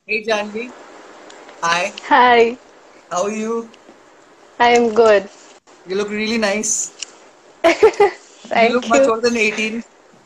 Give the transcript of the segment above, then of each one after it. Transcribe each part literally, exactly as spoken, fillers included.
Hey Janvi, hi, Hi, how are you? I am good. You look really nice. You look Thank much you. older than eighteen.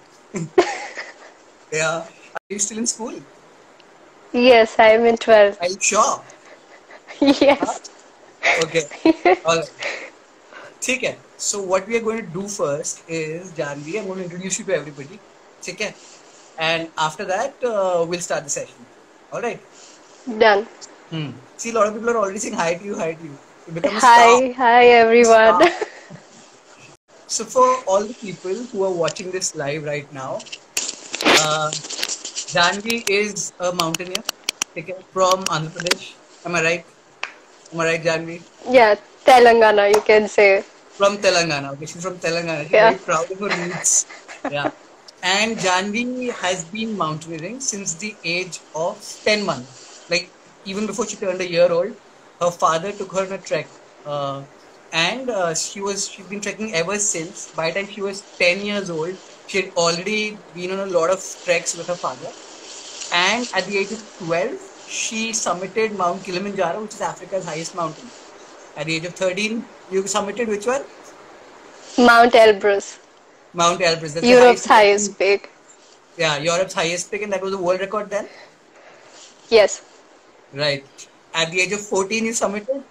Yeah. Are you still in school? Yes, I am in Are twelfth. you sure? Huh? Yes. Okay. All right. Okay. So what we are going to do first is, Janvi, I'm going to introduce you to everybody. Okay. And after that, uh, we'll start the session. All right. Done. Hmm. See, a lot of people are already saying hi to you, hi to you. You become a star. Hi, hi A everyone. star. So for all the people who are watching this live right now, uh, Janvi is a mountaineer, okay, from Andhra Pradesh. Am I right? Am I right, Janvi? Yeah, Telangana, you can say. From Telangana. Okay, she's from Telangana. She's Yeah. very proud of her roots. Yeah. And Janvi has been mountaineering since the age of ten months. Like, even before she turned a year old, her father took her on a trek. Uh, and uh, she was she's been trekking ever since. By the time she was ten years old, she had already been on a lot of treks with her father. And at the age of twelve, she summited Mount Kilimanjaro, which is Africa's highest mountain. At the age of thirteen, you summited which one? Mount Elbrus, Mount Elbrus. That's the Europe's highest mountain. highest peak. Yeah, Europe's highest peak, and that was the world record then. Yes. Right. At the age of fourteen, you summited.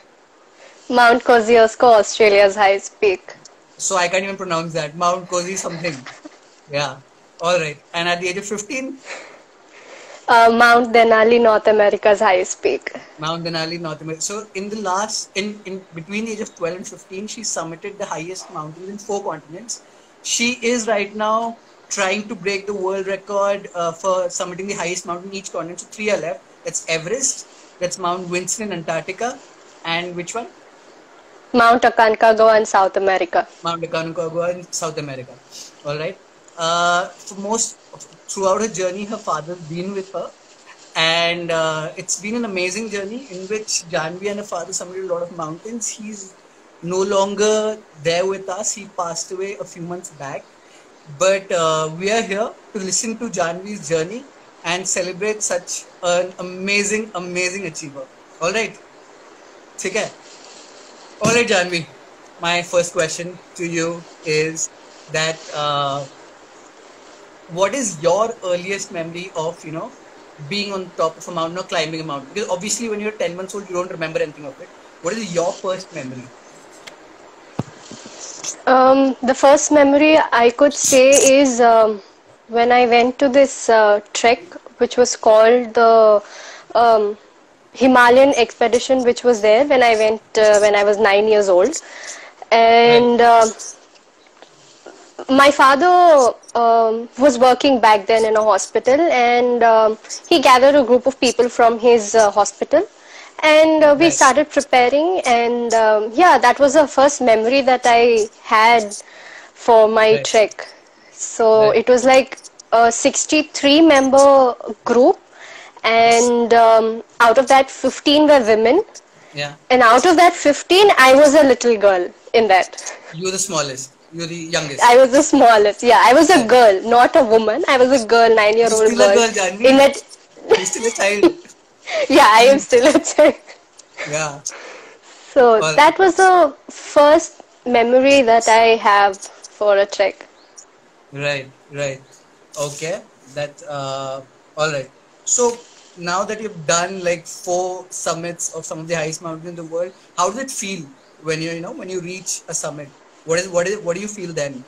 Mount Kosciuszko, Australia's highest peak. So I can't even pronounce that. Mount Cozy something. Yeah. All right. And at the age of fifteen, Uh, Mount Denali, North America's highest peak. Mount Denali, North America. So in the last, in, in between the age of twelve and fifteen, she summited the highest mountains in four continents. She is right now trying to break the world record uh, for summiting the highest mountain in each continent. So three are left. That's Everest, that's Mount Winston in Antarctica, and which one? Mount Aconcagua in South America. Mount Aconcagua in South America. All right. Uh, for most throughout her journey, her father's been with her, and uh, it's been an amazing journey in which Janvi and her father summited a lot of mountains. He's no longer there with us. He passed away a few months back, but uh, we are here to listen to Janvi's journey and celebrate such an amazing, amazing achiever. All right, okay. All right, Janvi. My first question to you is that uh, what is your earliest memory of you know being on top of a mountain or climbing a mountain? Because obviously, when you're ten months old, you don't remember anything of it. What is your first memory? Um, the first memory I could say is um, when I went to this uh, trek, which was called the um, Himalayan expedition, which was there when I went uh, when I was nine years old, Right. and uh, my father um, was working back then in a hospital, and um, he gathered a group of people from his uh, hospital, and uh, we Right. started preparing, and um, yeah, that was the first memory that I had for my Right. trek. So Right. it was like a sixty-three member group, Yes. and um, out of that fifteen were women, Yeah. and out of that fifteen I was a little girl in that. You're the smallest. You're the I youngest. was the smallest. Yeah, I was a Right. girl, not a woman. I was a girl, You're nine-year-old still a girl. girl, In Janvi. that, You're still a child. yeah, I am still a child. Yeah. So All right. that was the first memory that I have for a trek. Right, right. Okay, that uh all right. So now that you've done like four summits of some of the highest mountains in the world, how does it feel when you you know when you reach a summit? What is what is what do you feel then?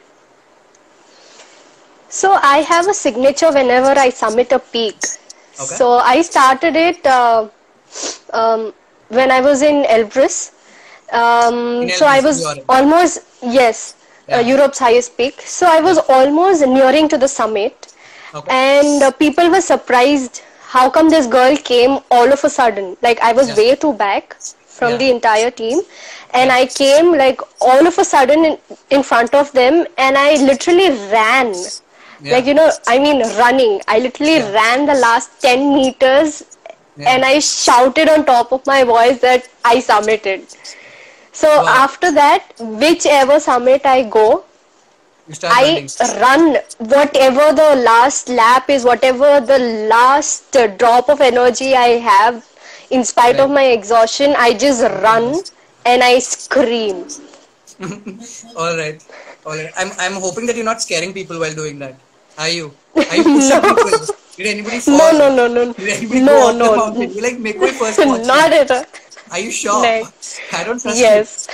So I have a signature whenever I summit a peak. Okay, So I started it uh, um, when I was in Elbrus. in Um, so I Elbrus in was Europe. almost, yes, uh, Yeah, Europe's highest peak. So I was yeah. almost nearing to the summit, Okay, and uh, people were surprised how come this girl came all of a sudden. Like I was yeah, way too back from yeah, the entire team, and yeah, I came like all of a sudden in, in front of them, and I literally ran. Like, yeah, you know, I mean, running. I literally yeah, ran the last ten meters, yeah. and I shouted on top of my voice that I summited. So Wow. after that, whichever summit I go, You start I running. run whatever the last lap is, whatever the last uh, drop of energy I have, in spite of Right. my exhaustion, I just run and I scream. All right. All right. I'm I'm hoping that you're not scaring people while doing that. Are you? Are you pushing No, people? Did anybody no, fall? no, no, no, Did anybody go no, off the no, mountain? n- You're like, make me first watch not them. at all. Are you sure? No. I don't trust you. Yes.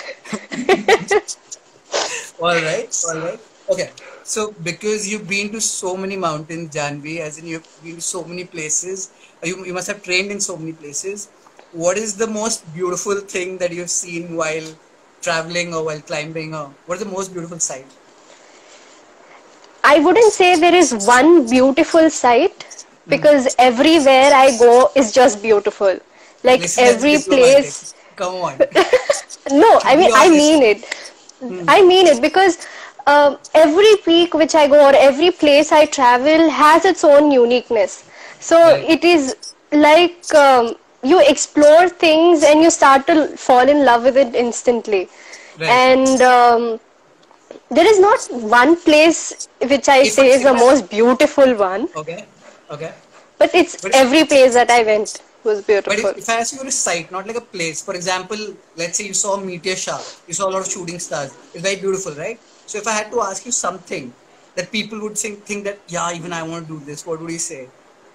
All right. All right. Okay. So because you've been to so many mountains, Janvi, as in you've been to so many places, uh, you, you must have trained in so many places. What is the most beautiful thing that you've seen while traveling or while climbing? Or what is the most beautiful sight? I wouldn't say there is one beautiful sight Mm. because everywhere I go is just beautiful. Like Listen, that's every diplomatic. place. Come on. No, I Be mean, I honest. mean it. Hmm. I mean it because um, every peak which I go or every place I travel has its own uniqueness. So Right. it is like um, you explore things and you start to fall in love with it instantly. Right. And um, there is not one place which I If I, say is if the I, most beautiful one, okay. Okay. but it's But every place that I went was But beautiful. if, if I ask you to site, not like a place, for example, let's say you saw a meteor shower, you saw a lot of shooting stars. It's very beautiful, right? So if I had to ask you something that people would think, think that, yeah, even I want to do this, what would you say?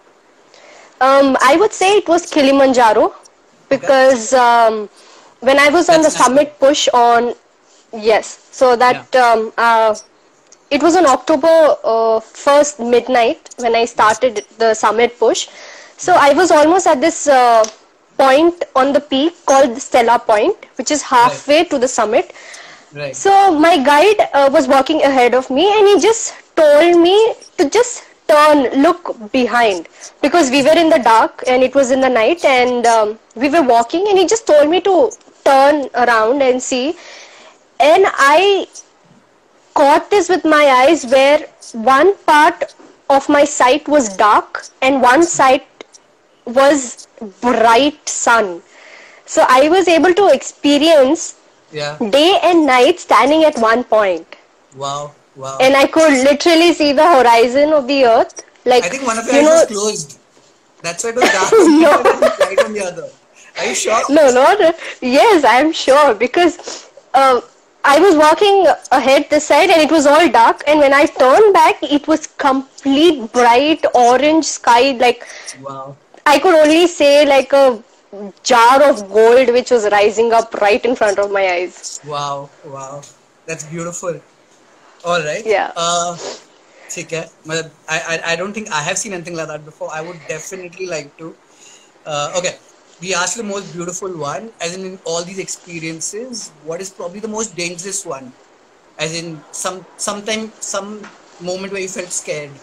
Um, I would say it was Kilimanjaro Okay, because um, when I was on that's the national. summit push on, yes, so Yeah, that um, uh, it was on October uh, first midnight when I yeah, started the summit push. So yeah. I was almost at this uh, point on the peak called the Stella Point, which is Right, halfway to the summit. right, So my guide uh, was walking ahead of me and he just told me to just turn, look behind because we were in the dark and it was in the night and um, we were walking and he just told me to turn around and see. And I caught this with my eyes where one part of my sight was dark and one side was bright sun. So I was able to experience yeah. day and night standing at one point, Wow, wow. and I could literally see the horizon of the earth, I like, think one of your you eyes was know. closed. That's why it was dark on one side and light on the other. Are you sure? No, no, not yes, I'm sure because uh, I was walking ahead this side and it was all dark, and when I turned back it was complete bright orange sky, like Wow, I could only say like a jar of gold which was rising up right in front of my eyes. wow, wow. That's beautiful. All right. Yeah. Uh, ठीक है मतलब I, I I don't think I have seen anything like that before. I would definitely like to. Uh, okay, we asked the most beautiful one, as in, in all these experiences, what is probably the most dangerous one? As in some sometime some moment where you felt scared.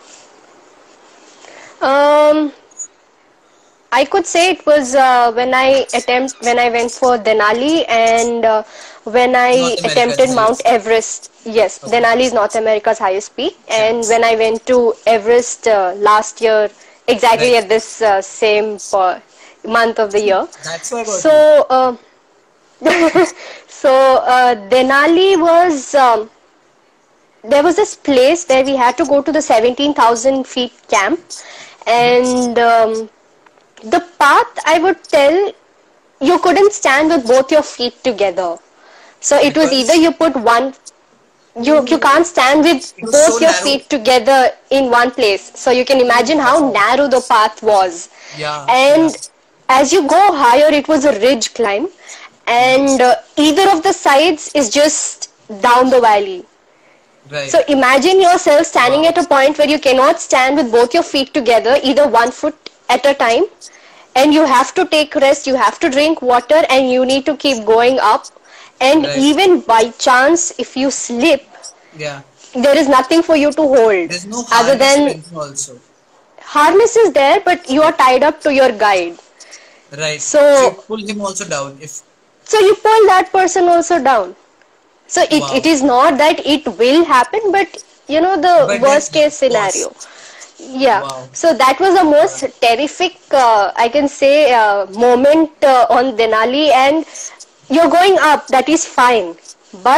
Um, I could say it was uh, when I attempt when I went for Denali and uh, when I North America's attempted Mount highest. Everest. Yes, Okay. Denali is North America's highest peak, Yeah. and when I went to Everest uh, last year, exactly Right. at this uh, same uh, month of the See, year. that's why I got you. So, uh, so uh, Denali was um, there was this place where we had to go to the seventeen thousand feet camp, and um, the path, I would tell, you couldn't stand with both your feet together. So it was either Because you put one, you you ooh, can't stand with it was so both your narrow. feet together in one place. So you can Ooh, imagine how wow. narrow the path was. Yeah, yeah. And as you go higher, it was a ridge climb, Mm. and uh, either of the sides is just down the valley. Right. So imagine yourself standing Wow. at a point where you cannot stand with both your feet together, either one foot at a time, and you have to take rest, you have to drink water, and you need to keep going up. And Right. even by chance, if you slip, Yeah. there is nothing for you to hold There's no other harness or than anything also. harness is there, but you are tied up to your guide. Right. So you So, pull him also down. If so you pull that person also down. So it, it wow. is not that it will happen, but you know the But then worst the case scenario. cost. Yeah. Wow. So that was the most Wow. terrific, uh, I can say, uh, moment uh, on Denali, and you're going up. That is fine, but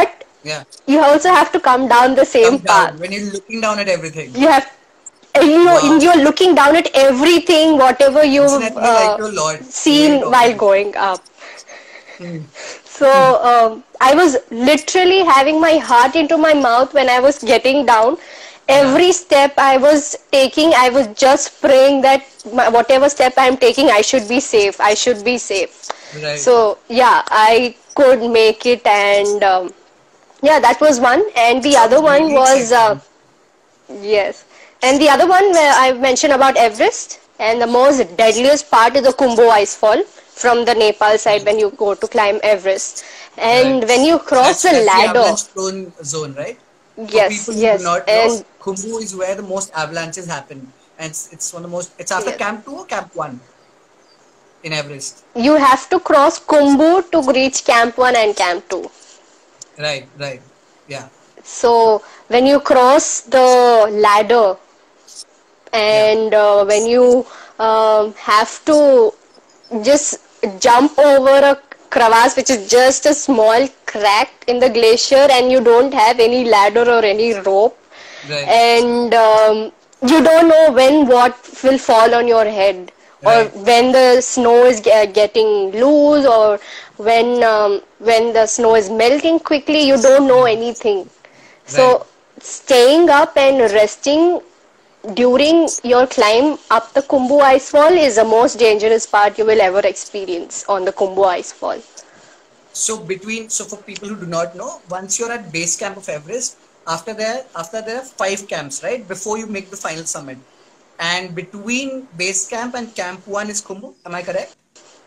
Yeah. you also have to come down the same Come path. down when you're looking down at everything. You have, you know, in- Wow. you're looking down at everything, whatever you've Definitely like uh, you a lot, the way you seen talk while about it. going up. Hmm. So um, I was literally having my heart into my mouth when I was getting down. Yeah. Every step I was taking, I was just praying that my, whatever step I'm taking, I should be safe. I should be safe. Right. So yeah, I could make it, and um, yeah, that was one. And the other Sounds one really was uh, exciting. yes, and the other one where I mentioned about Everest, and the most deadliest part is the Kumbu Icefall from the Nepal side Right. when you go to climb Everest. Right. And when you cross That's the that's the ladder, avalanche prone zone, right? For yes, people who do yes, not know, and Khumbu is where the most avalanches happen, and it's, it's one of the most. It's after yes, Camp Two or Camp One in Everest. you have to cross Kumbu to reach Camp one and Camp two. Right. Right. Yeah. So when you cross the ladder, Yeah. and uh, when you um, have to just jump over a crevasse which is just a small crack in the glacier, and you don't have any ladder or any rope, Right. and um, you don't know when what will fall on your head, or Right. when the snow is ge- getting loose, or when um, when the snow is melting quickly. You don't know anything. Right. So staying up and resting during your climb up the Kumbu Icefall is the most dangerous part you will ever experience on the Kumbu Icefall. So between so for people who do not know, once you're at base camp of Everest, after there after there are five camps, right? Before you make the final summit. And between base camp and camp one is Khumbu. Am I correct?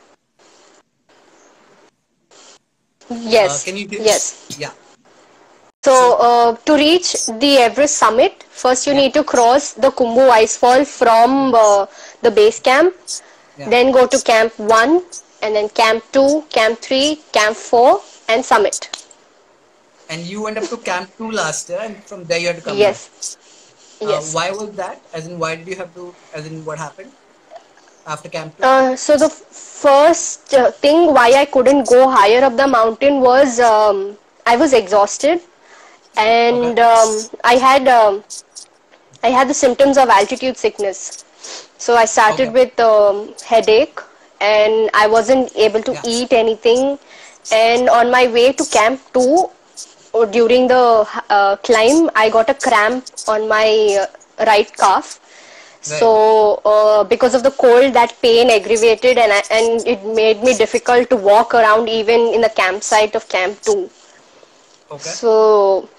Uh, Yes, can you hear? yes. Yeah. So So uh, to reach the Everest summit, first you yeah, need to cross the Kumbu Icefall from yes, uh, the base camp, yeah. then go to camp one, and then camp two, camp three, camp four, and summit. And you went up to camp two last year, and from there you had to come back. Yes, Uh, yes. why was that? As in, why did you have to? As in, what happened after camp two? Uh, so the first uh, thing why I couldn't go higher up the mountain was um, I was exhausted, Okay. and um, I had um, I had the symptoms of altitude sickness. So I started Okay. with um, headache, and I wasn't able to Yeah. eat anything. And on my way to camp two, or during the uh, climb, I got a cramp on my uh, right calf. Right. So uh, because of the cold, that pain aggravated, and I, and it made me difficult to walk around even in the campsite of Camp Two. Okay. So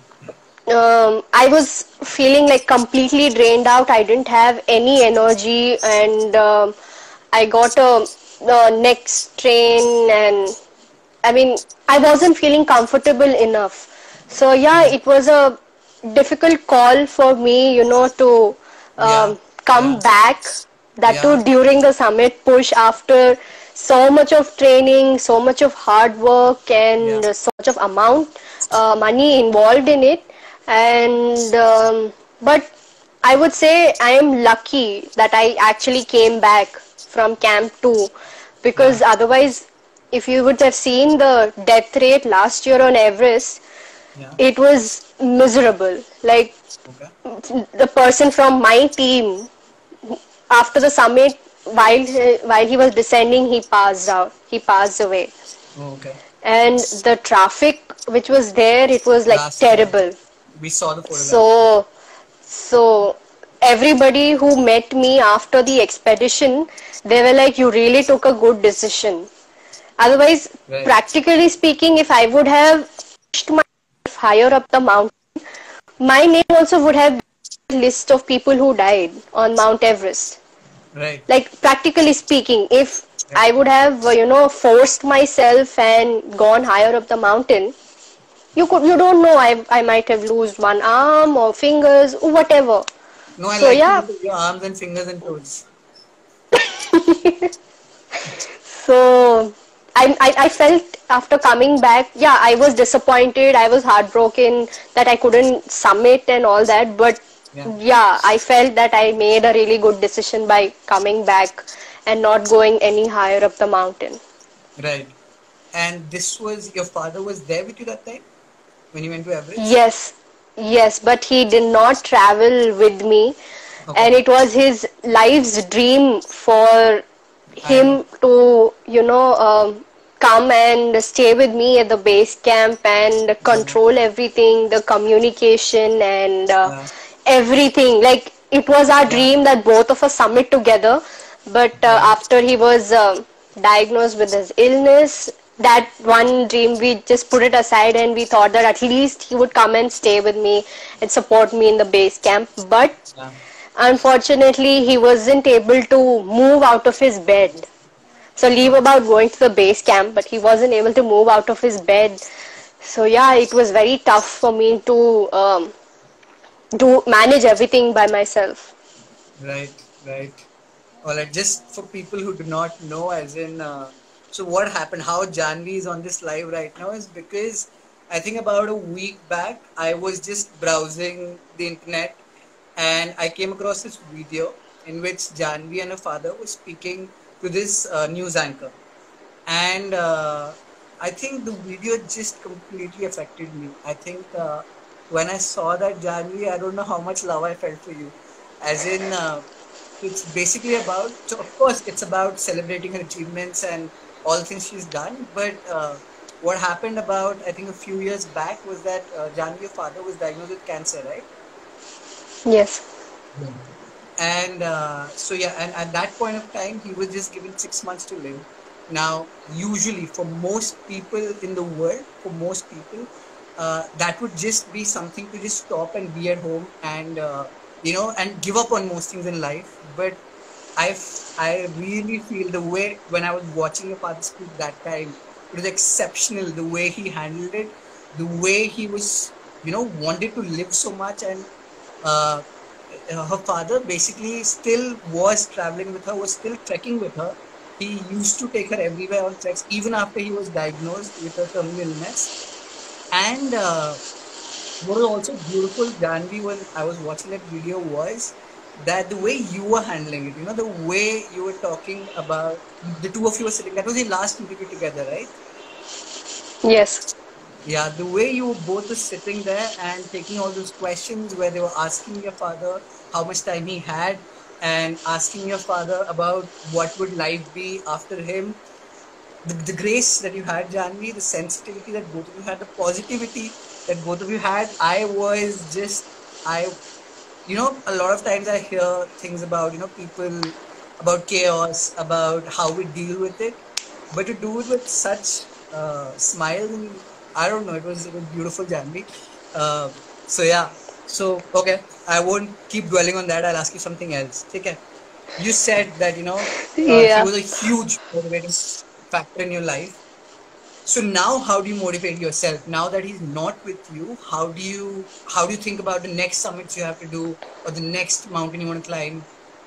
um, I was feeling like completely drained out. I didn't have any energy, and um, I got a, a neck strain, and I mean, I wasn't feeling comfortable enough. So yeah, Hmm. it was a difficult call for me, you know, to Yeah. um, come Yeah. back. That Yeah. too during the summit push, after so much of training, so much of hard work, Yeah. and so much of amount uh, money involved in it. And um, but I would say I am lucky that I actually came back from Camp two, Yeah. because otherwise, if you would have seen the death rate last year on Everest, Yeah. it was miserable. Like Okay. the person from my team, after the summit, while he, while he was descending, he passed out. He passed away, Oh, okay. and the traffic which was there, it was like Last year, terrible. we saw the photographs. Yeah. So, so everybody who met me after the expedition, they were like, "You really took a good decision." Otherwise, Right. practically speaking, if I would have pushed myself higher up the mountain, my name also would have been on the list of people who died on Mount Everest. Right. Like practically speaking, if Right. I would have, uh, you know, forced myself and gone higher up the mountain, you could, you don't know, I, I might have lost one arm or fingers or whatever. No, I So like to yeah, look at your arms and fingers and toes. so I, I, I felt after coming back, yeah, I was disappointed, I was heartbroken that I couldn't summit and all that, but Yeah. yeah, I felt that I made a really good decision by coming back and not going any higher up the mountain. Right. And this was your father was there with you that time? when you went to Everest? Yes, yes, but he did not travel with me, and Okay, it was his life's dream for I know. him to, you know, um, come and stay with me at the base camp and Yeah, control everything, the communication and uh, yeah, everything. Like it was our yeah, dream that both of us summit together, but uh, yeah, after he was um diagnosed with his illness, that one dream we just put it aside and we thought that at least he would come and stay with me and support me in the base camp. But yeah. unfortunately, he wasn't able to move out of his bed. So leave Oh, about going to the base camp, but he wasn't able to move out of his bed. So yeah, it was very tough for me to um, do manage everything by myself. right, right. All right, just for people who do not know, as in, uh, so what happened, how Janvi is on this live right now is because I think about a week back, I was just browsing the internet and I came across this video in which Janvi and her father were speaking to this uh, news anchor. And uh, I think the video just completely affected me. I think uh, when I saw that Janvi, I don't know how much love I felt for you. As in, uh, it's basically about, so of course, it's about celebrating her achievements and all the things she's done. But uh, what happened about, I think, a few years back was that uh, Janvi, your father, was diagnosed with cancer, right? Yes. Yeah. And uh, so yeah, and at that point of time, he was just given six months to live. Now, usually for most people in the world, for most people, uh, that would just be something to just stop and be at home and uh, you know and give up on most things in life. But I f- I really feel the way when I was watching your father speak that time, it was exceptional. The way he handled it, the way he was, you know, wanted to live so much, and uh, uh, her father basically still was traveling with her, was still trekking with her. He used to take her everywhere on treks, even after he was diagnosed with a terminal illness. And uh, what was also beautiful, Janvi, when I was watching that video was that the way you were handling it, you know, the way you were talking about the two of you were sitting, that was the last interview together, right? Yes. Yeah, the way you both were sitting there and taking all those questions where they were asking your father how much time he had and asking your father about what would life be after him. The, the grace that you had, Janvi, the sensitivity that both of you had, the positivity that both of you had. I was just, I, you know, a lot of times I hear things about, you know, people, about chaos, about how we deal with it, but to do it with such uh, smiles and I don't know, it was it was beautiful, Janvi. Uh, so yeah, so okay, I won't keep dwelling on that. I'll ask you something else. Okay, you said that you know uh, he Yeah. was a huge motivating factor in your life. So now how do you motivate yourself? Now that he's not with you, how do you how do you think about the next summits you have to do or the next mountain you want to climb?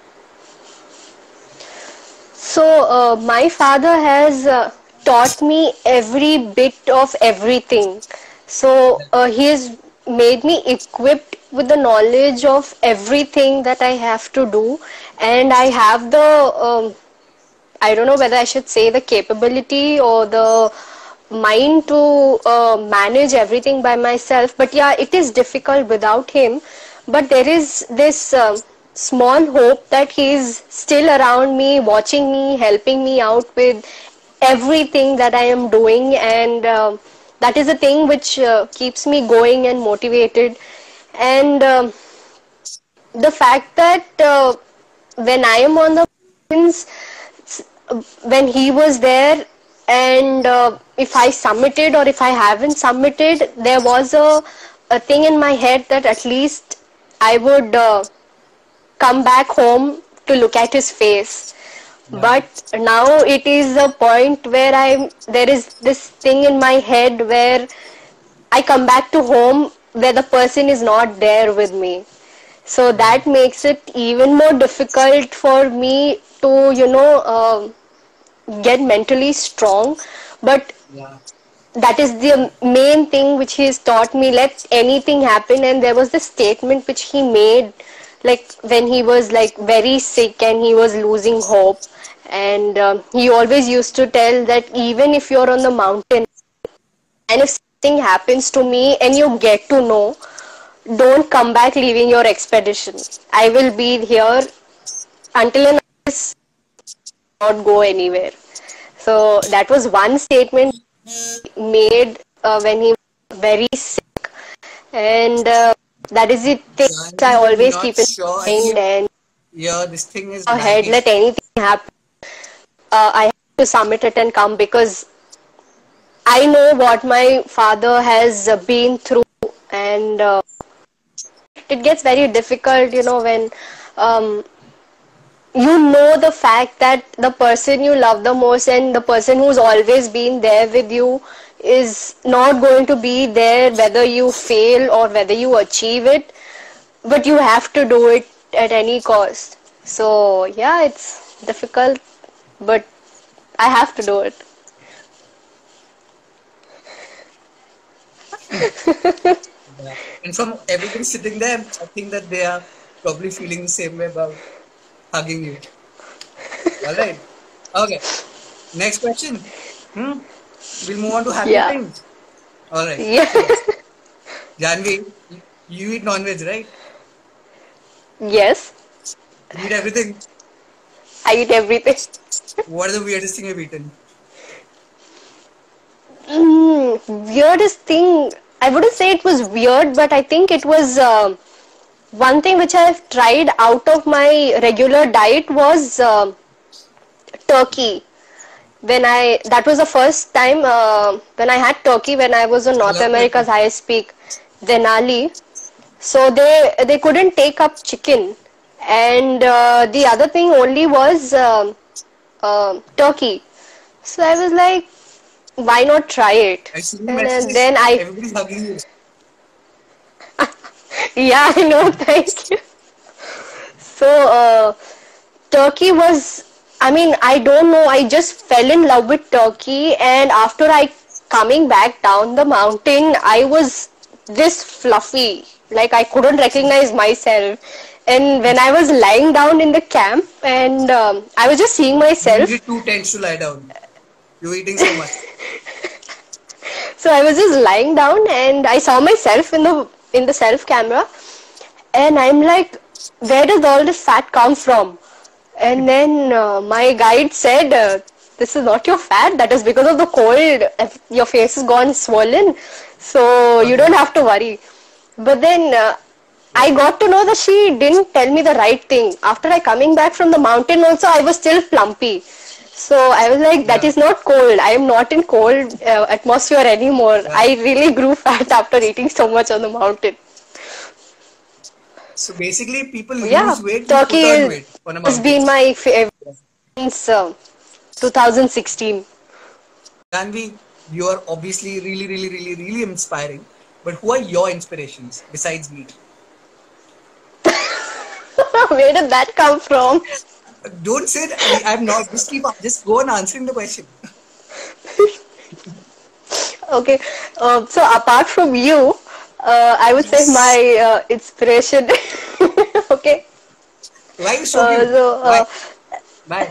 So, uh, my father has uh, taught me every bit of everything. So, uh, he has made me equipped with the knowledge of everything that I have to do, and I have the um, I don't know whether I should say the capability or the mind to uh, manage everything by myself. But yeah, it is difficult without him. But there is this um small hope that he is still around me, watching me, helping me out with everything that I am doing, and um that is the thing which uh, keeps me going and motivated. And um the fact that uh, when I am on the mountains, when he was there, and uh, if I submitted or if I haven't submitted, there was a, a thing in my head that at least I would uh, come back home to look at his face. Yeah, But now it is a point where I there is this thing in my head where I come back to home where the person is not there with me. So yeah, that makes it even more difficult for me to, you know, uh, get mentally strong. But yeah, that is the main thing which he's taught me. Let anything happen. And there was this statement which he made, like when he was like very sick and he was losing hope. And um, he always used to tell that even if you're on the mountain and if thing happens to me and you get to know, don't come back leaving your expedition. I will be here until and unless not go anywhere. So that was one statement made uh, when he was very sick, and uh, that is the thing I Janvi, I'm always not keep in sure. I mind. think And yeah, this thing is ahead, lagging. let anything happen, uh, I have to submit it and come, because I know what my father has uh, been through, and uh, it gets very difficult, you know, when um, you know the fact that the person you love the most and the person who's always been there with you is not going to be there whether you fail or whether you achieve it, but you have to do it at any cost. So yeah, it's difficult, but I have to do it. Yeah. And from everybody sitting there, I think that they are probably feeling the same way about hugging you. All right. Okay. Next question. Hmm? We'll move on to happy Yeah. things. All right. Yeah. So, Janvi, you you eat non-veg, right? Yes, You eat everything. I eat everything. What is the weirdest thing you've eaten? Mm, weirdest thing, I wouldn't say it was weird, but I think it was uh, one thing which I've tried out of my regular diet was uh, turkey. When I That was the first time uh, when I had turkey when I was in I North love America's turkey. highest peak, Denali. So they they couldn't take up chicken, and uh, the other thing only was um uh, turkey. So I was like, why not try it? I see the And, and messages. then I, Everybody's hugging you. yeah, I know, thank you. So uh, Turkey was, I mean, I don't know, I just fell in love with Turkey, and after I coming back down the mountain, I was this fluffy, like I couldn't recognize myself. And when I was lying down in the camp, and um, I was just seeing You myself, needed two tents to lie down. You're eating so much. so I was just lying down, and I saw myself in the in the self camera, and I'm like, where does all this fat come from? And then uh, my guide said, uh, this is not your fat, that is because of the cold. Your face has gone swollen, so you Okay. don't have to worry. But then uh, I Yeah. got to know that she didn't tell me the right thing. After I coming back from the mountain also, I was still plumpy. So I was like, that Yeah. is not cold. I am not in cold uh, atmosphere anymore. Yeah. I really grew fat after eating so much on the mountain. So basically, people Yeah, lose weight, you put Turkey on is, weight on a has mountain. been my favorite since uh, twenty sixteen. Janvi, you are obviously really, really, really, really inspiring. But who are your inspirations besides me? Where did that come from? Don't say that. I- I'm not. Just keep up. Just go on answering the question. Okay, uh, so apart from you, uh, I would say Yes. my uh, inspiration. Okay, Why are you so uh, cute? so Why? uh, Why?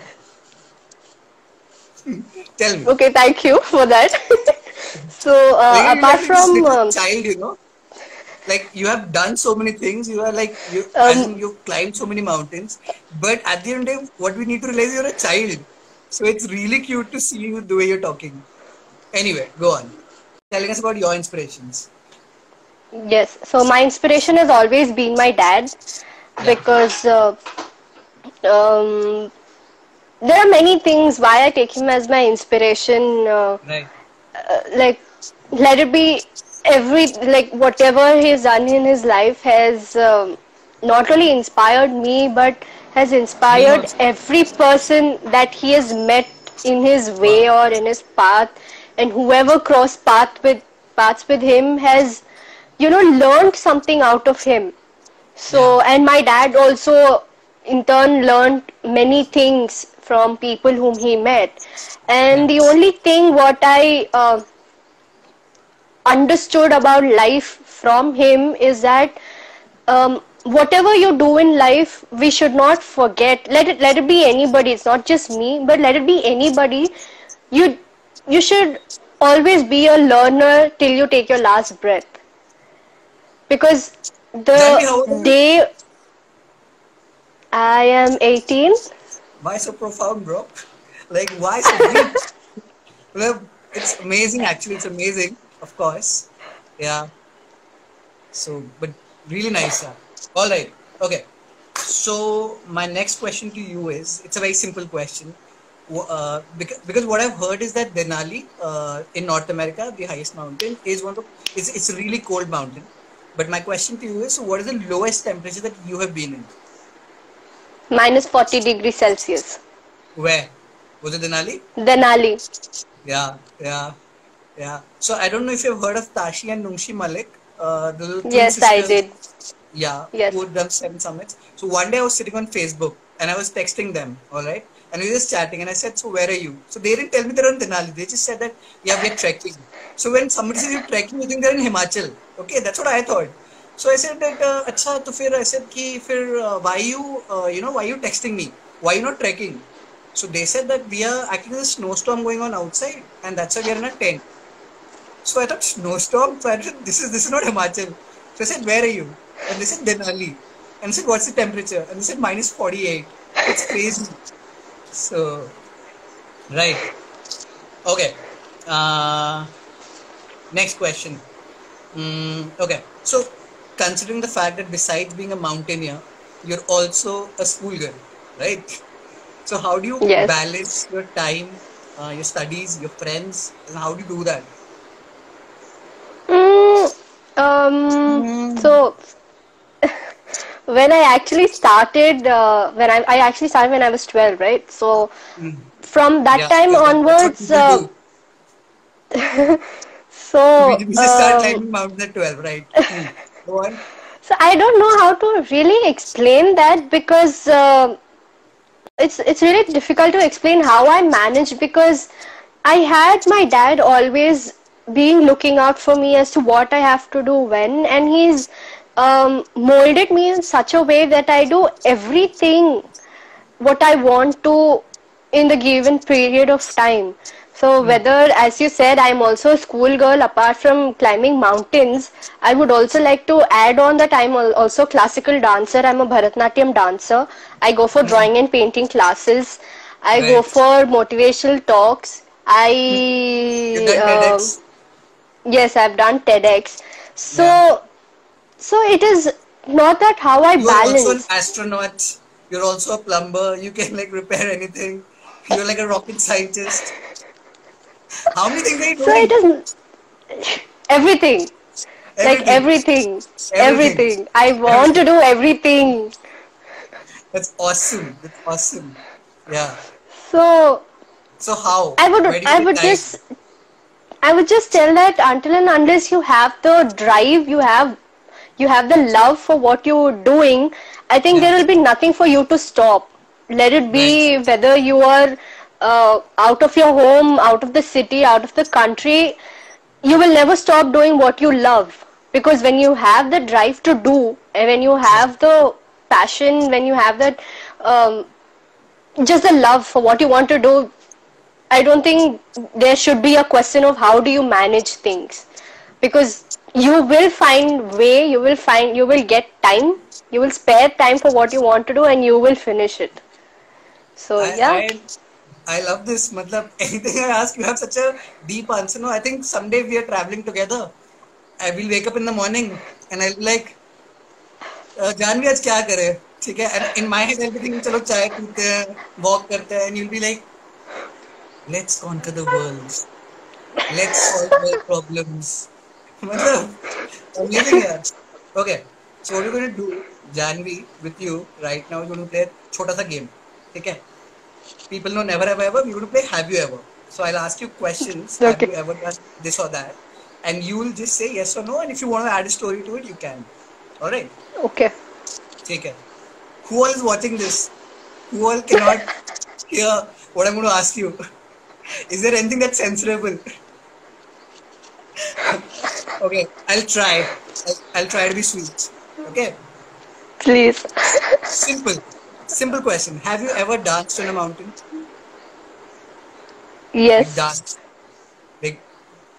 Tell me. okay, thank you for that. So Like uh, you're apart like this from little um, child, you know. Like you have done so many things. You are like you, as um, in you climbed so many mountains. But at the end of the day, what we need to realize, you're a child. So it's really cute to see you the way you're talking. Anyway, go on. Telling us about your inspirations. yes, so my inspiration has always been my dad, Yeah. because uh, um, there are many things why I take him as my inspiration. Uh, Right. uh, like, let it be every, like whatever he's done in his life has um, not only inspired me but has Me inspired also. every person that he has met in his way Wow. or in his path, and whoever crossed path with paths with him has, you know, learned something out of him. Yeah. So, and my dad also in turn learned many things from people whom he met. And the Nice. only thing what I uh, understood about life from him is that um, whatever you do in life, we should not forget. Let it let it be anybody. It's not just me, but let it be anybody. You you should always be a learner till you take your last breath. Because Janvi, the how old are you? day I am eighteen, Why so profound, bro? Like, why so deep? Well, it's amazing, actually. It's amazing, of course. Yeah. So, but really nice. Yeah. All right. Okay. So, my next question to you is it's a very simple question. Wh- Uh, because, because what I've heard is that Denali uh, in North America, the highest mountain, is one of the, it's, it's a really cold mountain. But my question to you is, so what is the lowest temperature that you have been in? minus forty degrees Celsius. Where? Was it Denali? Denali. Yeah, yeah, yeah. So I don't know if you've heard of Tashi and Nungshi Malik, uh, the little twin Yes, I sisters. did. Yeah, who Yes. had done seven summits. So one day I was sitting on Facebook and I was texting them, all right? And we were just chatting and I said, so where are you? So they didn't tell me they're on Denali. They just said that, yeah, we're trekking. So when somebody says you're trekking, you think they're in Himachal. Okay, that's what I thought. So I said that, uh, अच्छा तो फिर I said कि फिर uh, why you, uh, you know, why you texting me? Why you not trekking? So they said that we are actually there's a snowstorm going on outside and that's why we are in a tent. So I thought snowstorm. So I said this is this is not Himachal. So I said where are you? And they said Denali. And I said what's the temperature? And they said minus forty-eight. It's crazy. So right. Okay. Uh, next question. Mm, okay. So considering the fact that besides being a mountaineer, you're also a schoolgirl, right? So how do you Yes. balance your time, uh, your studies, your friends, and how do you do that? Mm, um, so when I actually started, uh, when I, I actually started when I was twelve, right? So Mm. from that Yeah, time yeah, that, that's what onwards, people uh, do. We, so we just start um, climbing mountains at twelve, right? Mm. Go on. so I don't know how to really explain that because uh, it's it's really difficult to explain how I managed because I had my dad always being looking out for me as to what I have to do when, and he's um, molded me in such a way that I do everything what I want to in the given period of time. So Mm. whether, as you said, I'm also a schoolgirl apart from climbing mountains, I would also like to add on that I'm also a classical dancer. I'm a Bharatnatyam dancer. I go for Mm. drawing and painting classes. I go Right. for motivational talks. Mm. You've I done um TEDx. yes, I've done TEDx. Yeah. So so it is not that how I You are also an balance. astronaut. You're also a plumber. You can like repair anything. You're like a rocket scientist. How many things are you So it doing? is everything. Like Everything. everything, Everything. everything. I want to Everything. do everything. That's awesome. That's awesome. Yeah. So So how? I would, Where do you I get would time? just, I would just tell that until and unless you have the drive, you have, you have the love for what you're doing, I think Yeah. there will be nothing for you to stop. Let it Right. be whether you are uh, out of your home, out of the city, out of the country, you will never stop doing what you love because when you have the drive to do and when you Yeah. have the passion, when you have that um, just the love for what you want to do, I don't think there should be a question of how do you manage things because you will find way, you will find, you will get time, you will spare time for what you want to do and you will finish it. So I yeah. I I love this. Matlab, anything I ask, you have such a deep answer. No, I think someday we are traveling together. I will wake up in the morning and I'll be like, uh, Janvi आज क्या करे? ठीक है? And in my head, I'll be thinking, चलो चाय पीते हैं, walk करते हैं, and you'll be like, let's conquer the world. Let's solve world problems. मतलब amazing यार. Okay, so what we're going to do, Janvi, with you right now, we're going to play a छोटा सा game. ठीक है? People know never have I ever. We're going to play have you ever. So I'll ask you questions. Have Okay. you ever done this or that? And you will just say yes or no. And if you want to add a story to it, you can. All right. Okay. Take it. Who all is watching this? Who all cannot hear what I'm going to ask you? Is there anything that's censorable? Okay, I'll try. I'll, I'll try to be sweet. Okay. Please. Simple. Simple question. Have you ever danced on a mountain? Like Yes. danced? Like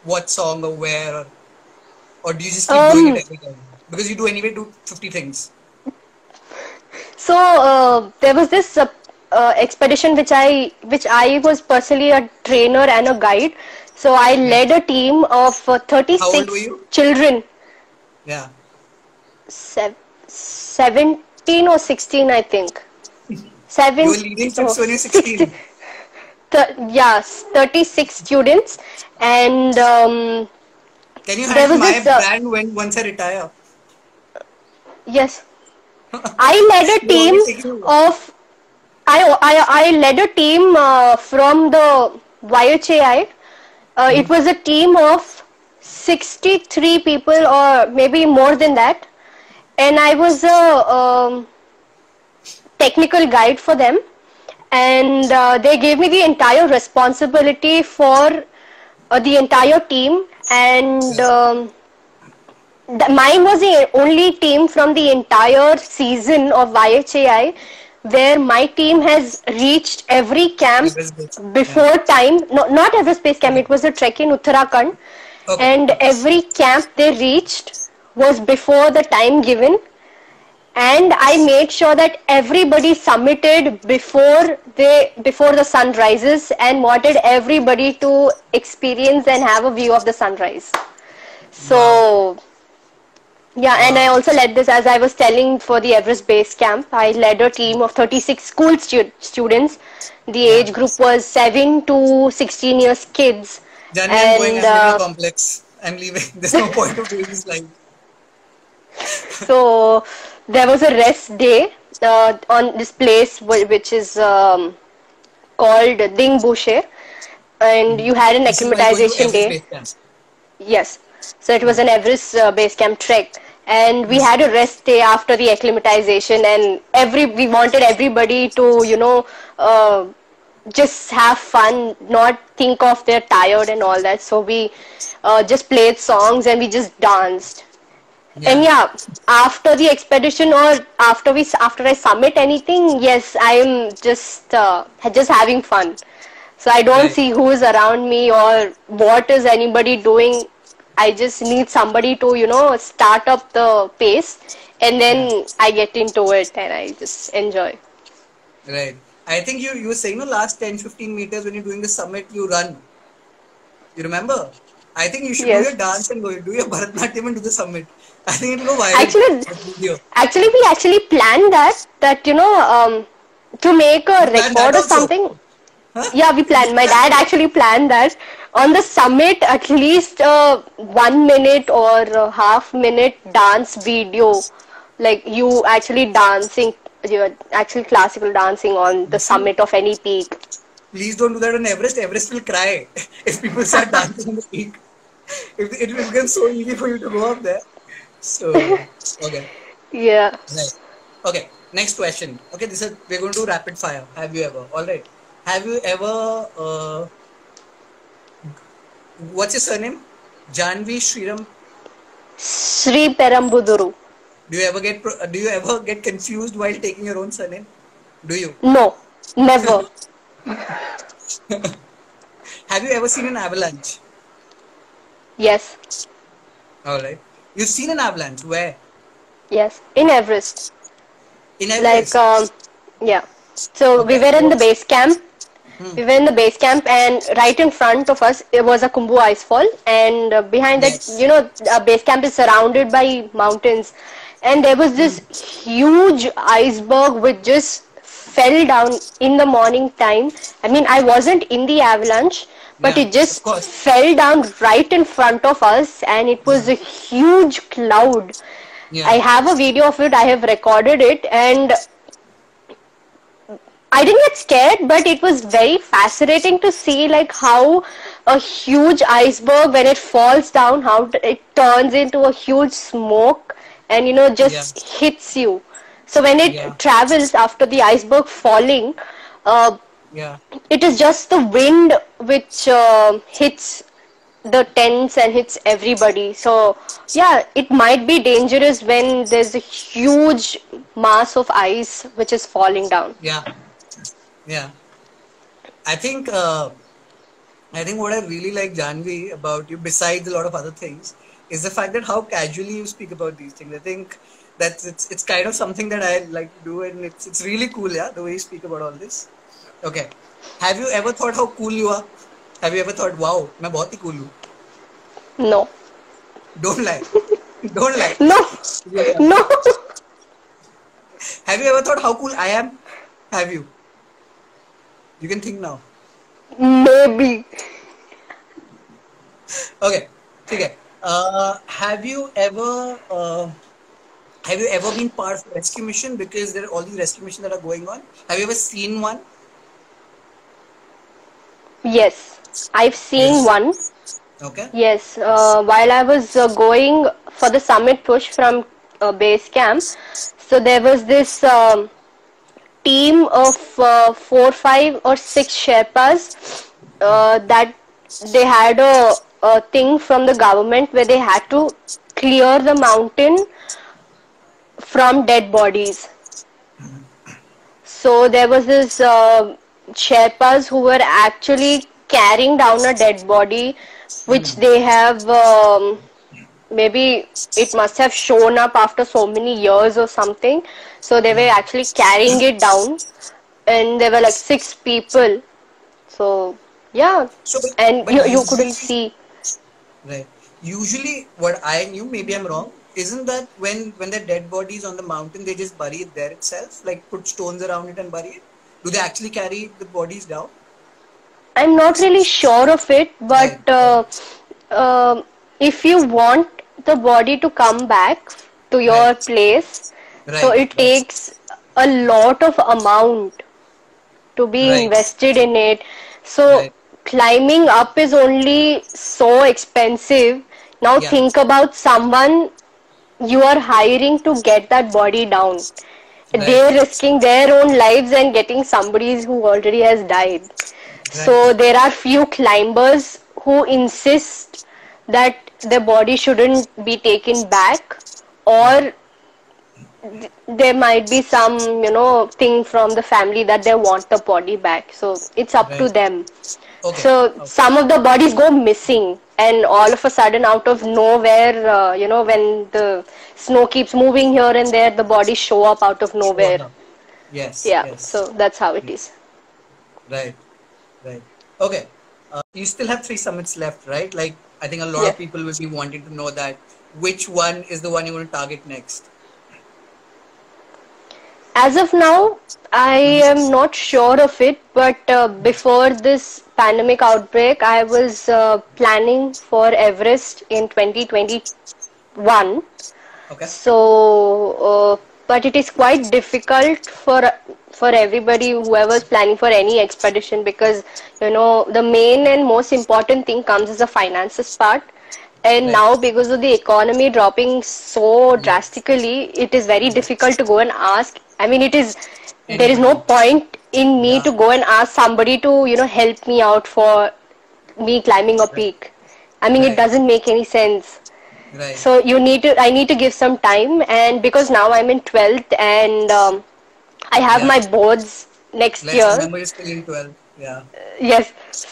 what song or where, or, or do you just keep doing it Um, every time? Because you do anyway do fifty things. so uh, there was this uh, uh, expedition which I which I was personally a trainer and a guide. So I Yeah. led a team of uh, How old were thirty-six you? children, Yeah. sev- seventeen or sixteen, I think. You Seven, were leading no, trips when you're sixteen. sixteen. Th- yes, thirty-six students, and um, Can you there handle was my this. Uh, brand when once I retire? yes, I led a You're team always taking over. of. I I, I led a team uh, from the Y H A I. Uh, it Mhm. was a team of sixty-three people, or maybe more than that, and I was a um, technical guide for them, and uh, they gave me the entire responsibility for uh, the entire team, and Yeah. um, th- mine was the only team from the entire season of Y H A I where my team has reached every camp Everest Base. Yeah. before time. No, not Everest Base Camp, it was a trek in Uttarakhand, Okay. and every camp they reached was before the time given, and I made sure that everybody submitted before they before the sun rises, and wanted everybody to experience and have a view of the sunrise. Wow. So yeah, and I Wow. also led this, as I was telling, for the Everest Base Camp. I led a team of thirty-six school stu- students. The Yeah. age group was seven to sixteen years kids, Janvi, I'm going. and I'm getting a uh, complex. I'm leaving. There's no point of doing this live. so there was a rest day uh, on this place wh- which is um, called Ding Bushe, and you had an This is while going to acclimatization Everest day. Base Camp. Yes. So it was an Everest uh, base camp trek, and we Hmm. had a rest day after the acclimatization, and every we wanted everybody to, you know, uh, just have fun, not think of they're tired and all that. So we uh, just played songs and we just danced. And Yeah. yeah, after the expedition, or after we after I submit anything, yes, I am just uh, just having fun. So I don't Right. see who is around me or what is anybody doing. I just need somebody to, you know, start up the pace, and Yeah. then I get into it and I just enjoy. Right. I think you you were saying the last ten fifteen meters when you're doing the summit, you run. You remember? I think you should do your Yes. dance and go do your Bharatanatyam and do the summit. I think it'll go viral. Actually, That video. actually, we actually planned that, that, you know, um, to make You a plan that record or also? something. Huh? Yeah, we You planned. My plan dad actually planned that on the summit, at least a one minute or a half minute dance video, like you actually dancing, you're actually classical dancing on the you see, summit of any peak. please don't do that on Everest. Everest will cry if people start dancing on the peak. If it will become so easy for you to go up there. So okay. Yeah. Right. Okay. Next question. Okay, this is we're going to do rapid fire. Have you ever? All right. Have you ever? Uh, what's your surname? Janvi Sriram. Sri Perambuduru. Do you ever get? pro- Do you ever get confused while taking your own surname? Do you? No, never. Have you ever seen an avalanche? Yes, All right. You've seen an avalanche. Where? yes. In Everest. In Like, Everest. um, yeah. So we Okay. were in the What's? base camp. Hmm. We were in the base camp, and right in front of us it was a Kumbu icefall, and uh, behind that, you Yes. know, a base camp is surrounded by mountains, and there was Hmm. this huge iceberg which just fell down in the morning time. I mean, I wasn't in the avalanche, but Yeah. it Of just course. fell down right in front of us, and it was Yeah. a huge cloud. I Yeah. have a video of it. I have recorded it, and I didn't get scared, but it was very fascinating to see like how a huge iceberg, when it falls down, how it turns into a huge smoke, and you know, Yeah. just hits you. So when Yeah. it travels after the iceberg falling, uh, Yeah. it is just the wind which uh, hits the tents and hits everybody. So yeah, it might be dangerous when there's a huge mass of ice which is falling down. Yeah. Yeah. I think. Uh, I think what I really like, Janvi, about you, besides a lot of other things, is the fact that how casually you speak about these things. I think that's it's it's kind of something that I like to do, and it's it's really cool, yeah, the way you speak about all this. Okay, have you ever thought how cool you are? Have you ever thought, wow, मैं बहुत ही cool हूँ? No. Don't lie. Don't lie. No. No. Have you ever thought how cool I am? Have you? You can think now. Maybe. Okay, okay. Uh, have you ever uh, have you ever been part of a rescue mission? Because there are all these rescue missions that are going on. Have you ever seen one? Yes. I've seen Yes. one. Okay. Yes. Uh, while I was uh, going for the summit push from uh, base camp, so there was this um, team of uh, four, five, or six Sherpas uh, that they had a, a thing from the government where they had to clear the mountain from dead bodies. So there was this uh, Sherpas who were actually carrying down a dead body, which they have um, maybe it must have shown up after so many years or something. So they were actually carrying it down, and there were like six people. So yeah, So, but, and but you you couldn't usually, see. right? Usually, what I knew, maybe I'm wrong. Isn't that when when the dead bodies on the mountain, they just bury it there itself, like put stones around it and bury it? Do they actually carry the bodies down? I'm not really sure of it, but Right. Right. uh, um if you want the body to come back to your Right. place, so Right. it Right. takes a lot of amount to be Right. invested in it. So Right. climbing up is only so expensive. Now Yeah. think about someone you are hiring to get that body down. Right. They're risking their own lives and getting somebody who already has died. Right. So there are few climbers who insist that the body shouldn't be taken back, Right. or there might be some, you know, thing from the family that they want the body back. So it's up to Right. them. Okay. So Okay. some of the bodies go missing, and all of a sudden, out of nowhere, uh, you know, when the snow keeps moving here and there, the bodies show up out of nowhere. Shows up. Yes. Yeah, Yes. so that's how it is. Right. Right. Okay. Uh, you still have three summits left, right? Like, I think a lot Yeah. of people will be wanting to know that which one is the one you want to target next. As of now, I am Mm-hmm. not sure of it, but uh, before this pandemic outbreak, I was uh, planning for Everest in twenty twenty-one. Okay. So, uh, but it is quite difficult for for everybody whoever is planning for any expedition, because you know the main and most important thing comes as the finances part. And Right. now, because of the economy dropping so Yes. drastically, it is very Yes. difficult to go and ask. I mean, it is there is no Anybody. point in me Yeah. to go and ask somebody to you know help me out for me climbing a Right. peak. I mean, it Right. doesn't make any sense. Right. So you need to, I need to give some time, and because now I'm in twelfth, and um, I have Yeah. my boards next Let's year. remember you're still in twelve. Yeah. Yes,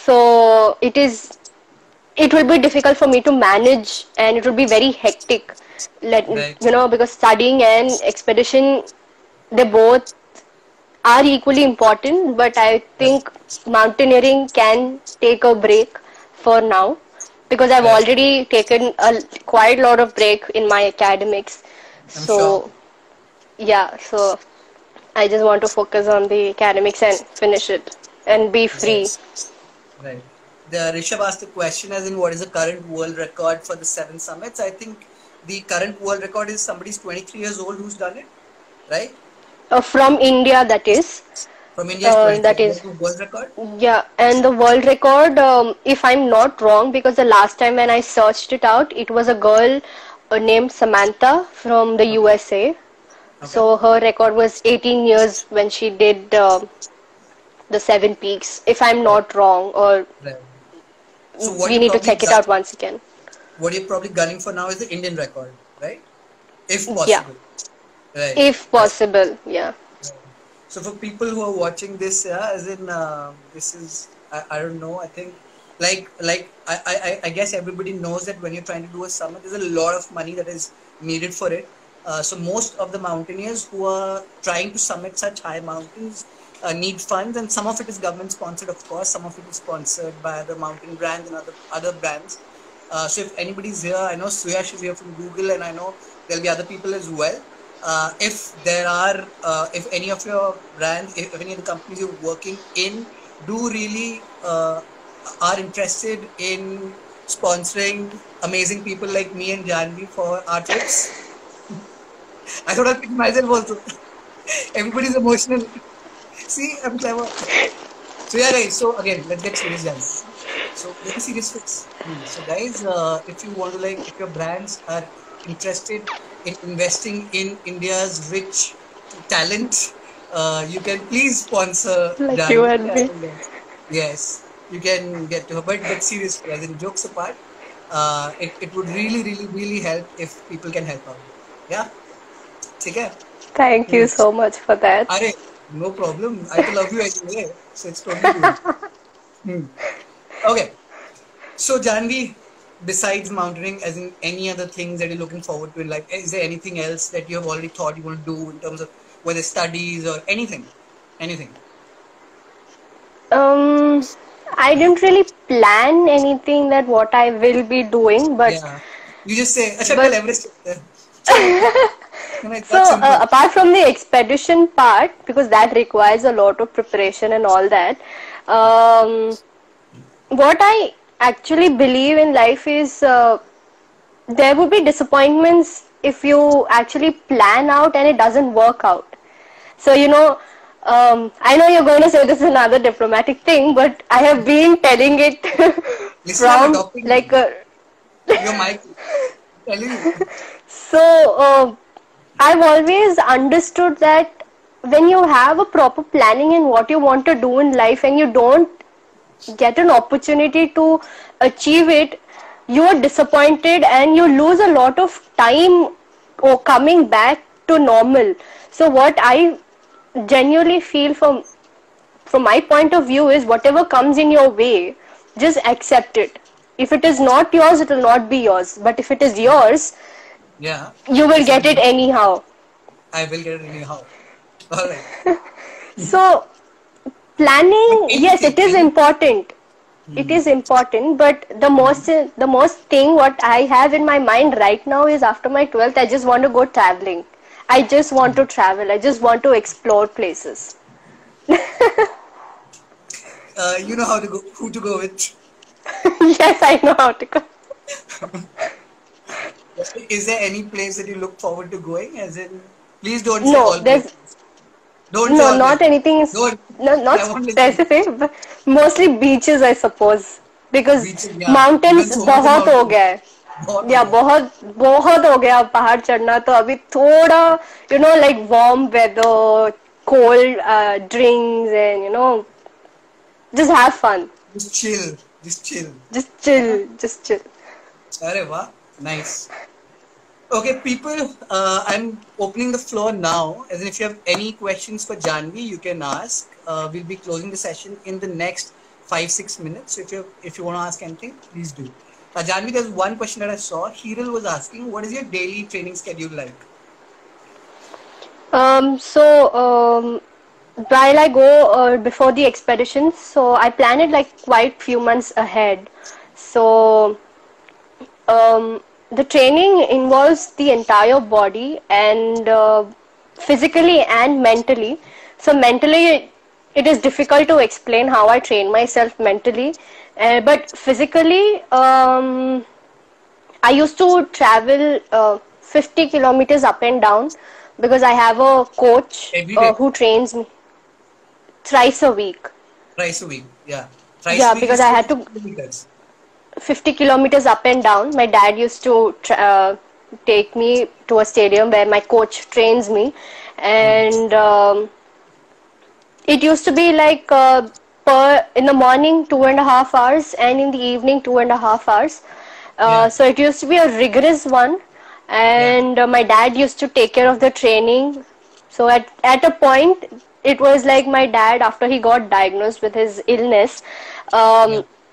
so it is, it will be difficult for me to manage, and it will be very hectic. Let Right. you know, because studying and expedition, they both are equally important, but I Right. think mountaineering can take a break for now, because I've Right. already taken a quite lot of break in my academics. I'm sure. So yeah, so I just want to focus on the academics and finish it and be Right. free. Right. The Rishabh asked a question as in what is the current world record for the seven summits? I think the current world record is somebody's twenty-three years old who's done it, right? Uh, from India, that is. From India is Uh, twenty-three. that And what's is. the world record? Yeah, and the world record, um, if I'm not wrong, because the last time when I searched it out, it was a girl uh, named Samantha from the Okay. U S A. Okay. So her record was eighteen years when she did uh, the seven peaks, if I'm Right. not wrong, or Right. So what we you're need to probably check it gu- out once again. what you're probably gunning for now is the Indian record, right? If Yeah, possible. Right. if Right. possible. Yeah. Right. So for people who are watching this, yeah, as in uh, this is I, I don't know. I think like like I, I I guess everybody knows that when you're trying to do a summit, there's a lot of money that is needed for it. Uh, so most of the mountaineers who are trying to summit such high mountains uh, need funds, and some of it is government sponsored, of course. Some of it is sponsored by the mountain brands and other other brands. Uh, so if anybody's here, I know Suyash is here from Google, and I know there'll be other people as well. Uh, if there are, uh, if any of your brands, if, if any of the companies you're working in do really uh, are interested in sponsoring amazing people like me and Janvi for our trips, I thought I'd pick myself also. Everybody's emotional. See, I'm clever. So yeah, guys. So again, let's get serious, Janvi. So very serious fix. Hmm. So guys, uh, if you want to like, if your brands are interested in investing in India's rich talent, uh, you can please sponsor Like you Janvi. and me. And, uh, yes, you can get to her. But but seriously, as in jokes apart, uh, it it would really really really help if people can help out. Yeah, ठीक है? Thank you Hmm. so much for that. अरे, no problem. I to love you anyway, so it's totally cool. Hmm. Okay. So, Janvi, besides mountaineering, as in any other things that you're looking forward to in life, is there anything else that you have already thought you want to do in terms of whether studies or anything? Anything? Um, I didn't really plan anything that what I will be doing, but Yeah. You just say, "Acha, but kal Everest chलते हैं." Chalo. You know, it's so that uh, simple. apart from the expedition part, because that requires a lot of preparation and all that, um, what I actually believe in life is uh, there would be disappointments if you actually plan out and it doesn't work out. So, you know, um, I know you're going to say this is another diplomatic thing, but I have been telling it Listen, I'm from adopting like you. a. You're my telling you. So, uh, I've always understood that when you have a proper planning in what you want to do in life and you don't get an opportunity to achieve it, you are disappointed and you lose a lot of time or coming back to normal. So what I genuinely feel from from my point of view is whatever comes in your way, just accept it. If it is not yours, it will not be yours. But if it is yours, Yeah. you will If it get is it not, anyhow. I will get it anyhow. All right. So But planning, yes, anything, it is anything. important. It Hmm. is important, but the most the most thing what I have in my mind right now is after my twelfth, I just want to go traveling. I just want to travel. I just want to explore places. Uh, you know how to go, who to go with. Yes, I know how to go. Is there any place that you look forward to going? As in, please don't say No, all there's places. Don't say no all not places. anything is Don't. no, not I won't listen. specific, but mostly beaches, I suppose, because Beaches, yeah. Even mountains so much बहुत हो mountains. गया है. बहुत हो या गया. बहुत बहुत हो गया पहाड़ चढ़ना तो अभी थोड़ा you know like warm weather, cold uh, drinks and you know just have fun, Just chill. Just chill. just chill, just chill. Arey wah. Nice. Okay, people, uh, I'm opening the floor now. As in, if you have any questions for Janvi, you can ask. Uh, we'll be closing the session in the next five, six minutes. So if you if you want to ask anything, please do. Uh, Janvi, there's one question that I saw. Hiril was asking, what is your daily training schedule like? Um, so um, while I go uh, before the expedition, so I plan it like quite few months ahead. So um, the training involves the entire body and uh, physically and mentally. So mentally, it is difficult to explain how I train myself mentally, uh, but physically, um, I used to travel uh, fifty kilometers up and down because I have a coach Every uh, day, who trains me thrice a week. thrice a week. Yeah, thrice Yeah, a week because is I still had fifty to kilometers. fifty kilometers up and down. My dad used to tra- uh, take me to a stadium where my coach trains me, Hmm. and um, it used to be like uh, per in the morning two and a half hours, and in the evening two and a half hours. Uh, Yeah, so it used to be a rigorous one, yeah, and uh, my dad used to take care of the training. So at at a point, it was like my dad after he got diagnosed with his illness. yeah. Um,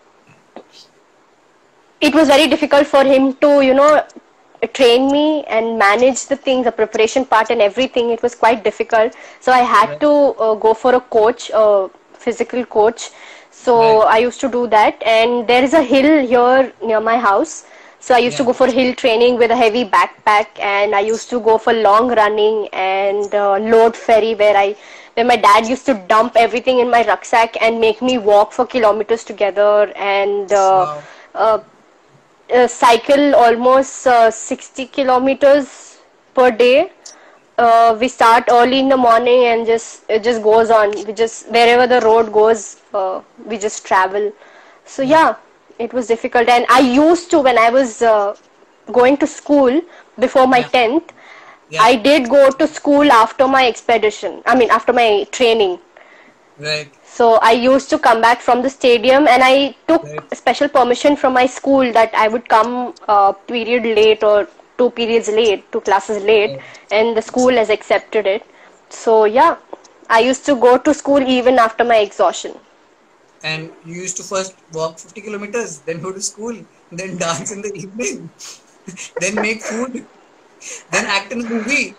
it was very difficult for him to, you know, train me and manage the things, the preparation part and everything. It was quite difficult. So I had Right. to uh, go for a coach, a physical coach. So Right. I used to do that. And there is a hill here near my house. So I used to Yeah. go for hill training with a heavy backpack, and I used to go for long running and uh, load ferry where I where my dad used to dump everything in my rucksack and make me walk for kilometers together, and uh, Wow. uh, uh, cycle almost uh, sixty kilometers per day. Uh, we start early in the morning and just it just goes on. We just wherever the road goes, uh, we just travel. So Yeah. yeah, it was difficult. And I used to, when I was uh, going to school before my Yeah. tenth, Yeah. I did go to school after my expedition. I mean, after my training. Right. So I used to come back from the stadium, and I took Right. special permission from my school that I would come uh, period late or two periods late, two classes late, Right. and the school has accepted it. So yeah, I used to go to school even after my exhaustion. And you used to first walk fifty kilometers, then go to school, then dance in the evening, then make food, then act in a movie.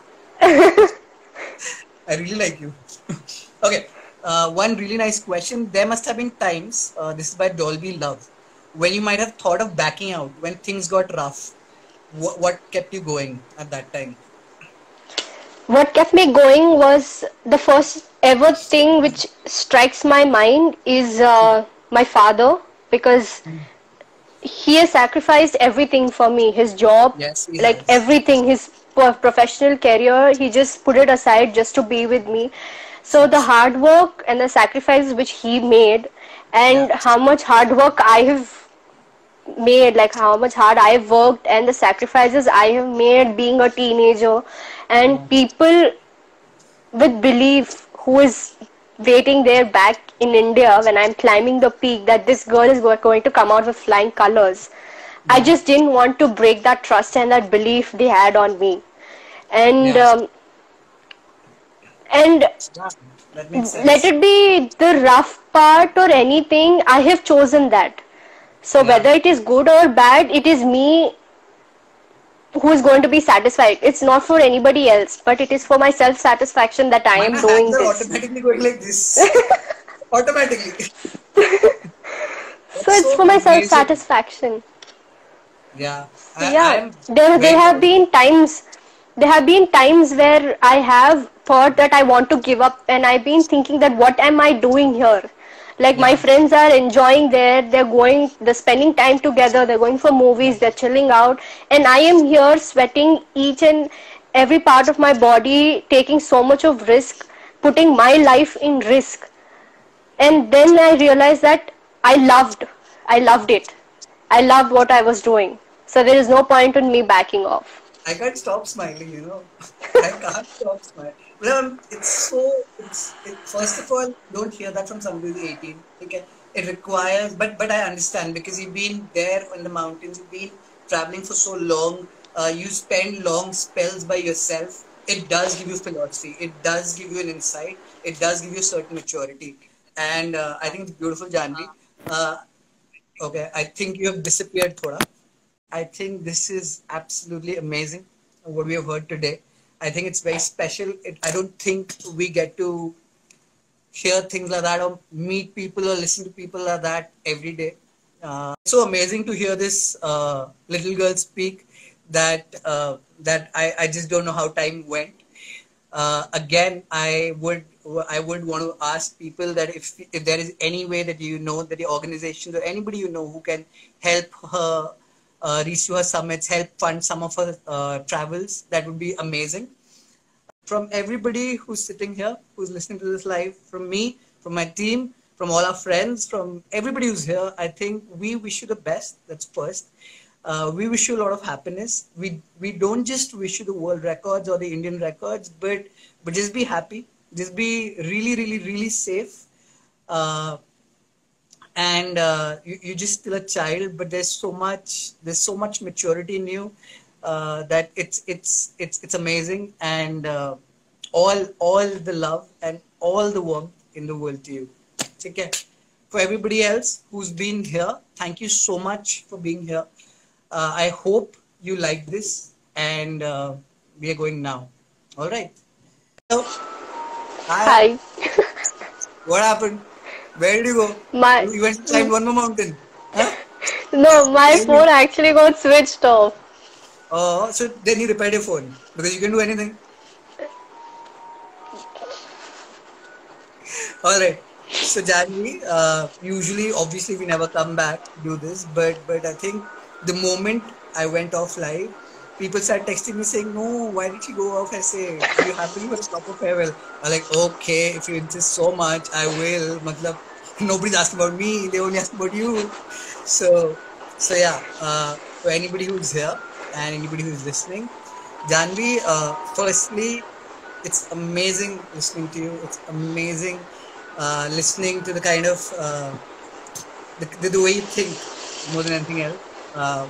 I really like you. Okay. Uh, one really nice question. There must have been times, uh, this is by Dolby Love, when you might have thought of backing out when things got rough. What, what kept you going at that time? What kept me going was the first ever thing which strikes my mind is uh, my father, because he has sacrificed everything for me, his job, Yes, he like has. everything, his pro- professional career, he just put it aside just to be with me. So the Yes. hard work and the sacrifices which he made, Yeah. and how much hard work I have made, like how much hard I've worked and the sacrifices I have made being a teenager, and Yeah. people with belief who is waiting there back in India when I'm climbing the peak, that this girl is go- going to come out with flying colors. I Yeah. just didn't want to break that trust and that belief they had on me. And Yeah. um, and Yeah. That makes let sense. it be the rough part or anything, I have chosen that. So Yeah. whether it is good or bad, it is me who is going to be satisfied. It's not for anybody else, but it is for my self satisfaction that I My am hands doing are this. automatically going like this. Automatically. So That's it's so for my self amazing. satisfaction. Yeah. So I, I yeah, am there there very have proud of you. been times, there have been times where I have thought that I want to give up, and I've been thinking that what am I doing here? Like my Yeah. friends are enjoying there, they're going, they're spending time together, they're going for Yeah. movies, they're chilling out, and I am here sweating each and every part of my body, taking so much of risk, putting my life in risk. And then I realized that I loved, I loved it. I loved what I was doing. So there is no point in me backing off. I can't stop smiling, you know. I can't stop smiling. Well, it's so, it's, it, first of all, don't hear that from somebody who's eighteen. Okay. It requires, but, but I understand because you've been there in the mountains, you've been traveling for so long, uh, you spend long spells by yourself. It does give you philosophy. It does give you an insight. It does give you a certain maturity. And uh, I think it's beautiful, Janvi. Uh, okay. I think you have disappeared, Thoda. I think this is absolutely amazing what we have heard today. I think it's very special. It, I don't think we get to hear things like that or meet people or listen to people like that every day. Uh, so amazing to hear this uh, little girl speak that uh, that I, I just don't know how time went. Uh, again, I would I would want to ask people that if if there is any way that you know that the organizations or anybody you know who can help her uh, reach to her summits, help fund some of her uh, travels, that would be amazing. From everybody who's sitting here, who's listening to this live, from me, from my team, from all our friends, from everybody who's here, I think we wish you the best. That's first. Uh, we wish you a lot of happiness. We we don't just wish you the world records or the Indian records, but but just be happy. Just be really, really, really safe. Uh, and uh, you, you're just still a child, but there's so much there's so much maturity in you uh, that it's it's it's it's amazing, and uh, all all the love and all the warmth in the world to you. Take care. for everybody else who's been here, thank you so much for being here. Uh, I hope you like this, and uh, we are going now. All right. So, hi. Hi. What happened? Where did you go? My You, you went to climb one more mountain. Huh? no, my Tell me. phone actually got switched off. Oh, so then you repaired your phone because you can do anything. All right. So Janvi, uh, usually, obviously, we never come back to do this, but but I think the moment I went off live, people started texting me saying, "No, why did she go off?" I say, "Do you have to give a proper farewell?" I'm like, "Okay, if you insist so much, I will." Matlab, nobody's asking about me; they only ask about you. So, so yeah. Uh, for anybody who's here and anybody who's listening, Janvi, uh, firstly, it's amazing listening to you. It's amazing uh, listening to the kind of uh, the, the, the way you think more than anything else. Uh,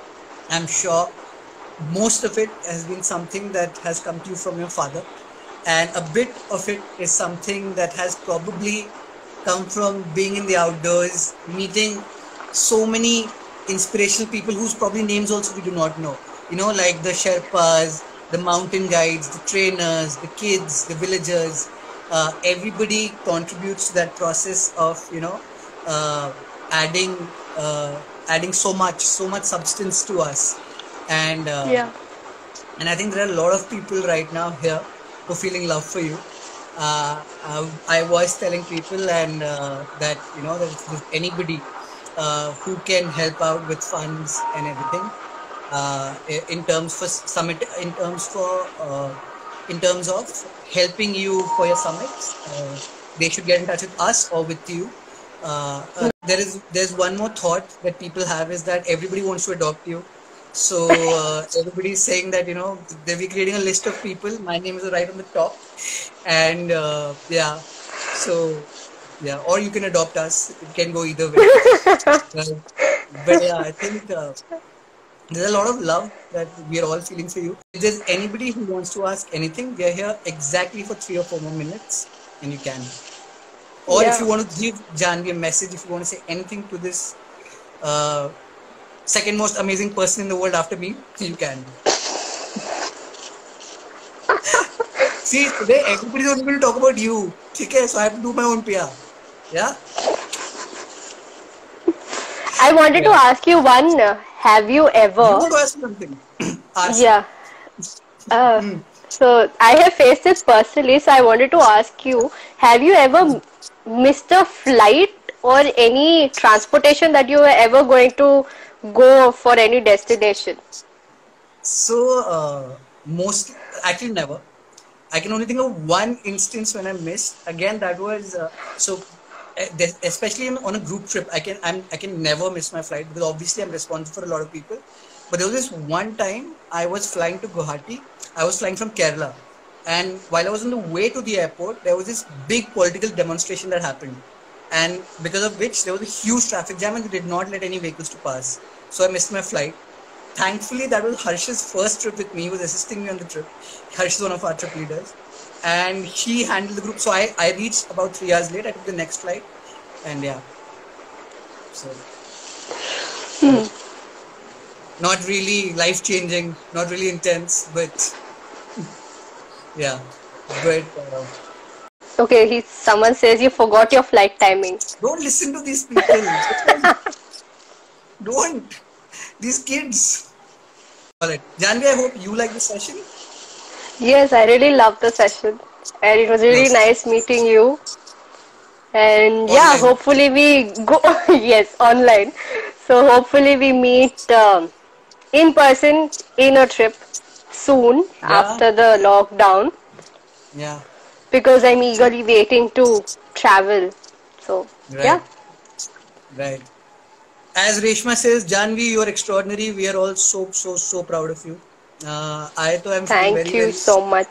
I'm sure most of it has been something that has come to you from your father, and a bit of it is something that has probably come from being in the outdoors, meeting so many inspirational people whose probably names also we do not know. You know, like the Sherpas, the mountain guides, the trainers, the kids, the villagers. Uh, everybody contributes to that process of, you know, uh, adding uh, adding so much, so much substance to us. And uh, Yeah. and I think there are a lot of people right now here who are feeling love for you. Uh, uh, I was telling people and uh, that you know that if there's anybody uh, who can help out with funds and everything, uh, i- in terms for summit, in terms for uh, in terms of helping you for your summits, uh, they should get in touch with us or with you. Uh, uh, there is there's one more thought that people have is that everybody wants to adopt you. So uh, everybody is saying that you know they'll be creating a list of people. My name is right on the top, and uh, yeah, so yeah, or you can adopt us. It can go either way. Right? But yeah, I think uh, there's a lot of love that we are all feeling for you. If there's anybody who wants to ask anything, we are here exactly for three or four more minutes, and you can. Or if Yeah. you want to give Janvi a message, if you want to say anything to this uh, second most amazing person in the world after me, you can. See, today everybody's only going to talk about you. Okay, so I have to do my own P R. Yeah? I wanted to Yeah. ask you one. uh, Have you You ever? want to ask something? Ask. Yeah. Uh, Hmm. so I have faced this personally, so I wanted to ask you, have you ever m- missed a flight or any transportation that you were ever going to go for any destination? So, uh, most, actually never. I can only think of one instance when I missed. Again, that was uh, so, uh, des- especially in, on a group trip. I can I'm I can never miss my flight because obviously I'm responsible for a lot of people. But there was this one time I was flying to Guwahati. I was flying from Kerala, and while I was on the way to the airport, there was this big political demonstration that happened, and because of which there was a huge traffic jam and they did not let any vehicles to pass. So I missed my flight. Thankfully, that was Harsh's first trip with me. He was assisting me on the trip. Harsh is one of our trip leaders. And he handled the group. So I, I reached about three hours late. I took the next flight. And yeah, so uh, not really life changing, not really intense, but yeah. But uh, Okay, he someone says you forgot your flight timing. don't listen to these people. Don't. These kids. All right. Janvi, I hope you like the session. Yes, I really loved the session, and it was really Nice. nice meeting you. And yeah, Online. hopefully we go, yes, online. So hopefully we meet um, in person in a trip soon Yeah. after the lockdown, Yeah. because I'm So, eagerly waiting to travel. So yeah, right. Right. As Reshma says, Janvi, you are extraordinary. We are all so, so, so proud of you. Uh, I too am feeling thank very, you very. so much.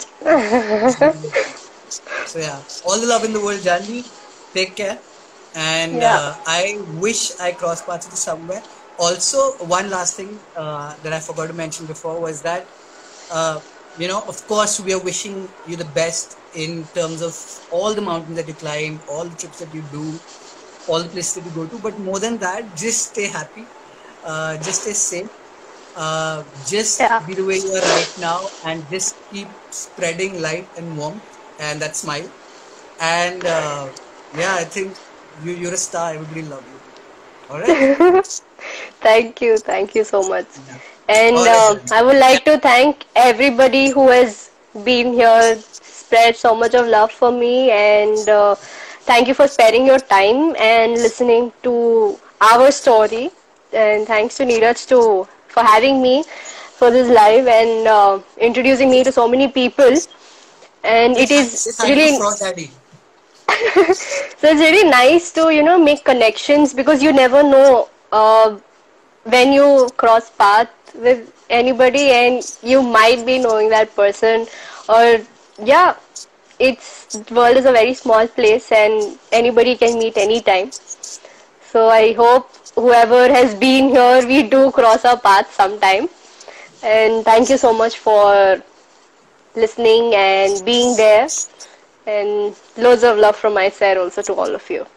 So yeah, all the love in the world, Janvi. Take care. And Yeah, uh, I wish I crossed paths with you somewhere. Also, one last thing uh, that I forgot to mention before was that, uh, you know, of course, we are wishing you the best in terms of all the mountains that you climb, all the trips that you do. all the places that you go to. But more than that, just stay happy, uh, just stay safe, uh, just Yeah. be the way you are right now, and just keep spreading light and warmth and that smile. And uh, yeah, I think you, you're a star. Everybody love you. All right. Thank you, thank you so much. Yeah. And All right, uh, Janvi. I would like to thank everybody who has been here, spread so much of love for me, and uh, thank you for sparing your time and listening to our story. And thanks to Neeraj to for having me for this live and uh, introducing me to so many people. And Say it thank, is say thank to really Fraud Daddy. so it's really nice to you know make connections because you never know uh, when you cross path with anybody and you might be knowing that person, or yeah, it's world is a very small place and anybody can meet anytime. So I hope whoever has been here, we do cross our paths sometime. And thank you so much for listening and being there, and loads of love from my side also to all of you.